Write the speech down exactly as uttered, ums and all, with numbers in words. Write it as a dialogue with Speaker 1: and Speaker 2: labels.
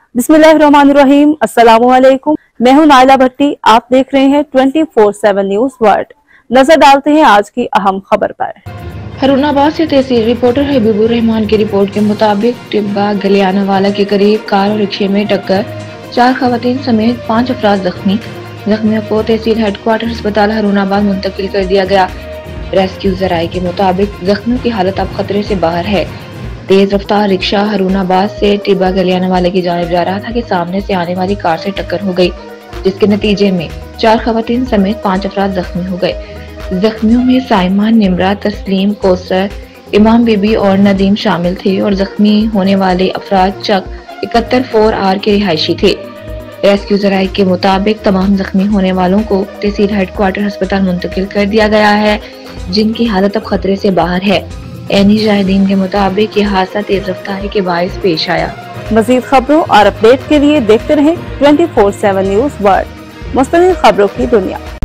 Speaker 1: बिस्मिल्लाहिर्रहमानिर्रहीम, अस्सलामुअलैकुम। मैं हूं नाइला भट्टी। आप देख रहे हैं twenty four seven news world. नजर डालते हैं आज की अहम खबर पर।
Speaker 2: हरूनाबाद से तहसील रिपोर्टर हबीबुर रहमान की रिपोर्ट के मुताबिक टिब्बा गलियानवाला के करीब कार और रिक्शे में टक्कर, चार खवातीन समेत पाँच अफराद जख्मी। जख्मियों को तहसील हेडक्वार्टर अस्पताल हरूनाबाद मुंतकिल कर दिया गया। रेस्क्यू जराये के मुताबिक जख्मियों की हालत अब खतरे से बाहर है। तेज रफ्तार रिक्शा हरूनाबाद से टिब्बा गलियानवाला की जानिब जा रहा था कि सामने से आने वाली कार से टक्कर हो गई, जिसके नतीजे में चार खवातीन समेत पाँच अफराद जख्मी हो गए। जख्मियों में साइमा, निमरा, तस्लीम, कोसर, इमाम बीबी और नदीम शामिल थे और जख्मी होने वाले अफराद चक इकहत्तर फोर आर के रिहायशी थे। रेस्क्यू जराये के मुताबिक तमाम जख्मी होने वालों को तहसील हेडक्वार्टर अस्पताल मुंतकिल कर दिया गया है, जिनकी हालत अब खतरे से बाहर है। एनी शाहिदीन के मुताबिक ये हादसा तेज रफ्तारी के बायस पेश आया।
Speaker 1: मजीद खबरों और अपडेट के लिए देखते रहें twenty four seven news world, मुस्तकिल खबरों की दुनिया।